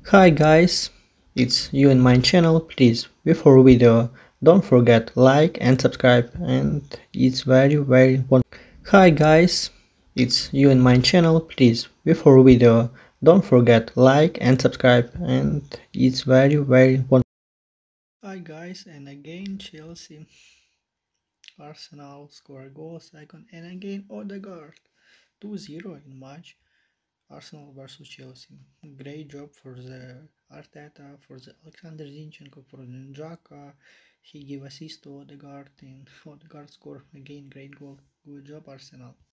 Hi guys, it's you in my channel. Please, before video, don't forget like and subscribe, and it's very important. Hi guys, it's you in my channel. Please, before video, don't forget like and subscribe, and it's very important. Hi guys, and again Chelsea, Arsenal score a goal second, and again Odegaard 2-0 in match. Arsenal versus Chelsea. Great job for the Arteta, for the Oleksandr Zinchenko, for the xhaka. He gave assist to Odegaard and Odegaard scored again. Great goal. Good job Arsenal.